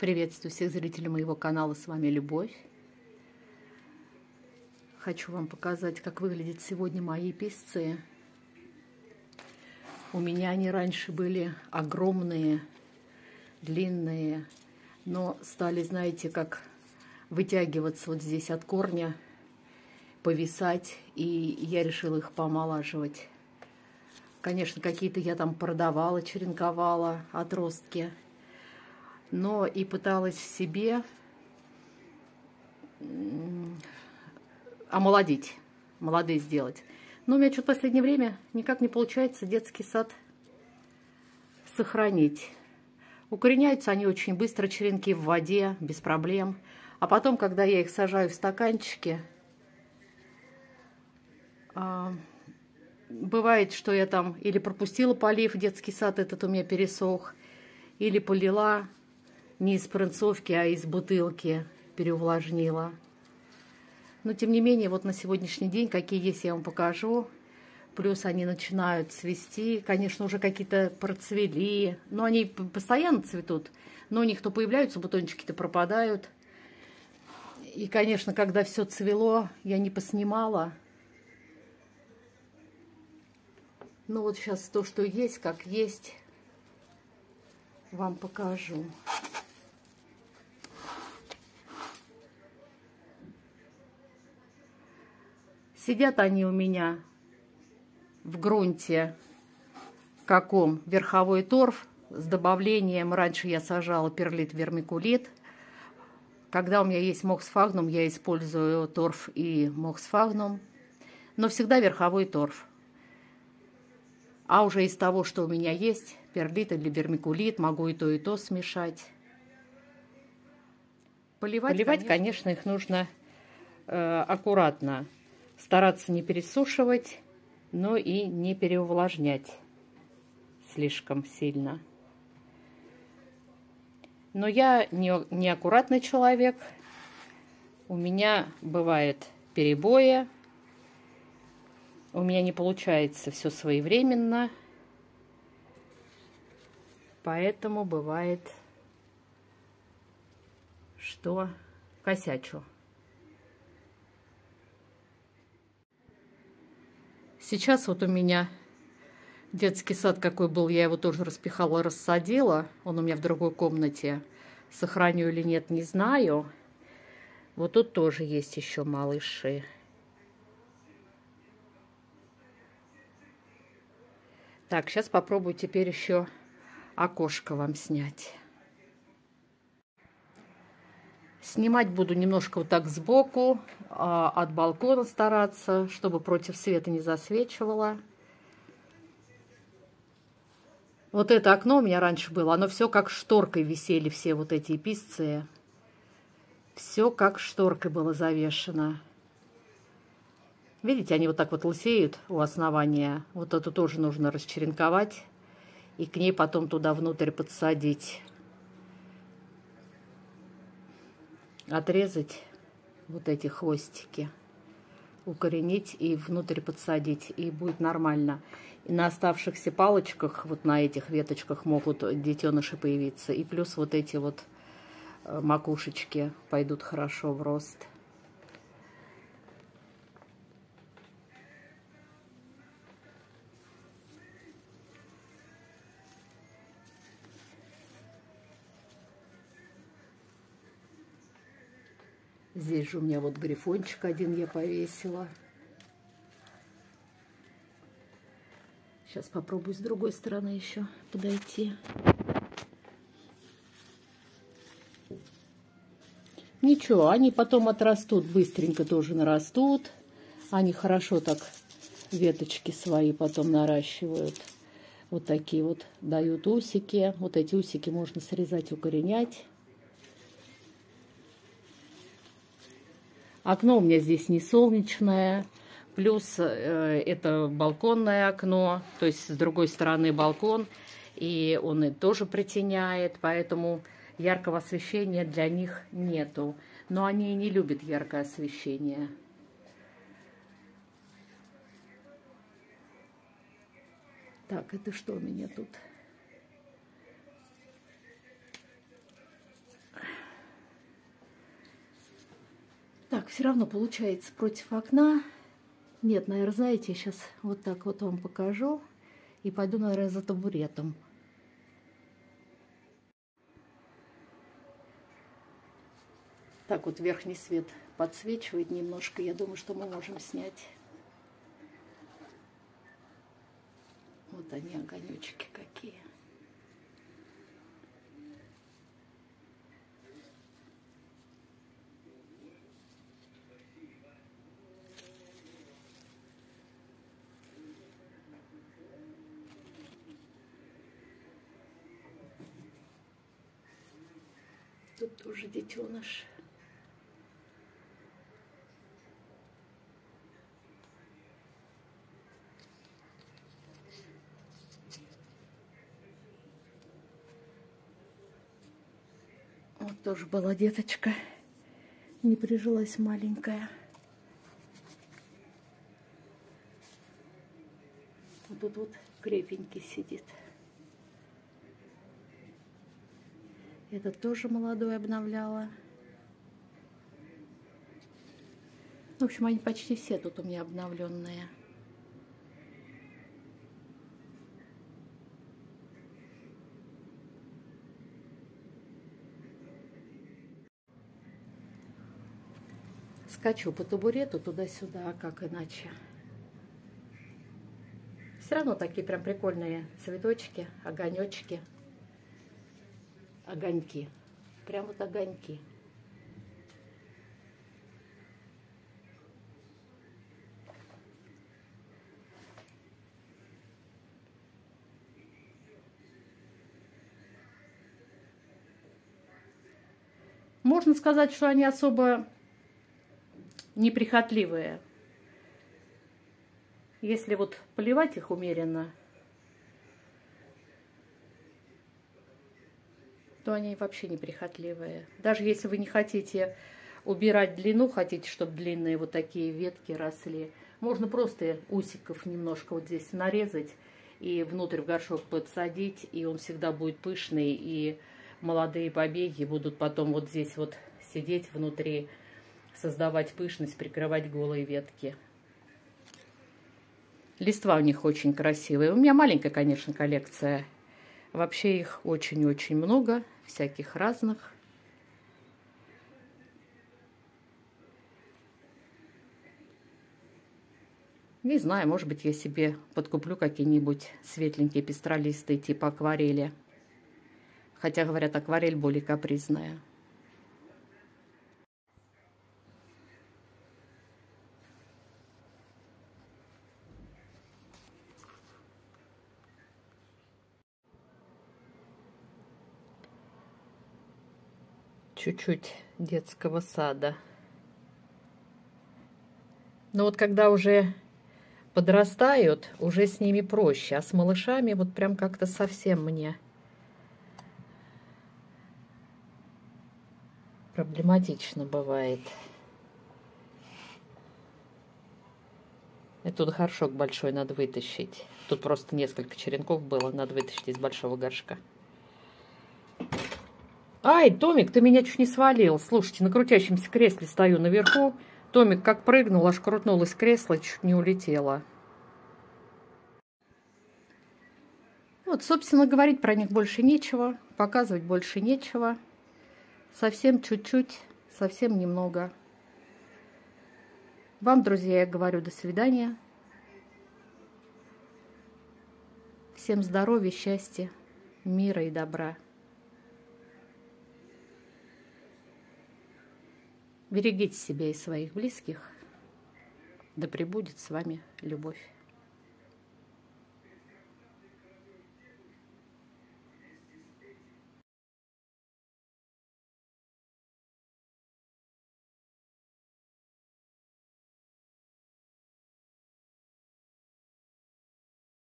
Приветствую всех зрителей моего канала, с вами Любовь. Хочу вам показать, как выглядят сегодня мои песцы. У меня они раньше были огромные, длинные, но стали, знаете, как вытягиваться вот здесь от корня, повисать, и я решила их помолаживать. Конечно, какие-то я там продавала, черенковала отростки, но и пыталась в себе омолодить, молодые сделать. Но у меня что-то в последнее время никак не получается детский сад сохранить. Укореняются они очень быстро, черенки в воде, без проблем. А потом, когда я их сажаю в стаканчики, бывает, что я там или пропустила полив, детский сад этот у меня пересох, или полила не из спринцовки, а из бутылки, переувлажнила. Но, тем не менее, вот на сегодняшний день, какие есть, я вам покажу. Плюс они начинают цвести. Конечно, уже какие-то процвели. Но они постоянно цветут. Но у них то появляются бутончики, то пропадают. И, конечно, когда все цвело, я не поснимала. Ну вот сейчас то, что есть, как есть, вам покажу. Сидят они у меня в грунте каком? Верховой торф с добавлением, раньше я сажала перлит, вермикулит. Когда у меня есть моксфагнум, я использую торф и моксфагнум, но всегда верховой торф. А уже из того, что у меня есть, перлит или вермикулит, могу и то смешать. Поливать, конечно, их нужно аккуратно. Стараться не пересушивать, но и не переувлажнять слишком сильно. Но я не аккуратный человек. У меня бывают перебои. У меня не получается все своевременно. Поэтому бывает, что косячу. Сейчас вот у меня детский сад какой был, я его тоже распихала, рассадила. Он у меня в другой комнате. Сохраню или нет, не знаю. Вот тут тоже есть еще малыши. Так, сейчас попробую теперь еще окошко вам снять. Снимать буду немножко вот так сбоку, от балкона стараться, чтобы против света не засвечивало. Вот это окно у меня раньше было, оно все как шторкой висели, все вот эти писцы. Все как шторкой было завешено. Видите, они вот так вот лысеют у основания. Вот эту тоже нужно расчеренковать и к ней потом туда внутрь подсадить. Отрезать вот эти хвостики, укоренить и внутрь подсадить, и будет нормально. И на оставшихся палочках, вот на этих веточках могут детеныши появиться. И плюс вот эти вот макушечки пойдут хорошо в рост. Здесь же у меня вот грифончик один я повесила. Сейчас попробую с другой стороны еще подойти. Ничего, они потом отрастут, быстренько тоже нарастут. Они хорошо так веточки свои потом наращивают. Вот такие вот дают усики. Вот эти усики можно срезать, укоренять. Окно у меня здесь не солнечное, плюс это балконное окно, то есть с другой стороны балкон, и он и тоже притеняет, поэтому яркого освещения для них нету. Но они и не любят яркое освещение. Так, это что у меня тут? все равно получается против окна. Нет, наверное, знаете, я сейчас вот так вот вам покажу. И пойду, наверное, за табуретом. Так вот верхний свет подсвечивает немножко. Я думаю, что мы можем снять. Вот они, огонечки какие. Тут тоже детеныш. Вот тоже была деточка. Не прижилась маленькая. Вот тут вот крепенький сидит. Этот тоже молодой обновляла. В общем, они почти все тут у меня обновленные. Скачу по табурету туда-сюда, а как иначе? Все равно такие прям прикольные цветочки, огонечки. Огоньки. Прям вот огоньки. Можно сказать, что они особо неприхотливые. Если вот поливать их умеренно, то они вообще неприхотливые. Даже если вы не хотите убирать длину, хотите, чтобы длинные вот такие ветки росли, можно просто усиков немножко вот здесь нарезать и внутрь в горшок подсадить, и он всегда будет пышный, и молодые побеги будут потом вот здесь вот сидеть внутри, создавать пышность, прикрывать голые ветки. Листва у них очень красивые. У меня маленькая, конечно, коллекция. Вообще их очень-очень много, всяких разных. Не знаю, может быть, я себе подкуплю какие-нибудь светленькие пестролистые типа акварели. Хотя, говорят, акварель более капризная. Чуть-чуть детского сада. Но вот когда уже подрастают, уже с ними проще. А с малышами вот прям как-то совсем мне проблематично бывает. И тут горшок большой надо вытащить. Тут просто несколько черенков было, надо вытащить из большого горшка. Ай, Томик, ты меня чуть не свалил. Слушайте, на крутящемся кресле стою наверху. Томик как прыгнул, аж крутнулось кресло, чуть не улетело. Вот, собственно, говорить про них больше нечего, показывать больше нечего. Совсем чуть-чуть, совсем немного. Вам, друзья, я говорю до свидания. Всем здоровья, счастья, мира и добра. Берегите себя и своих близких. Да пребудет с вами любовь.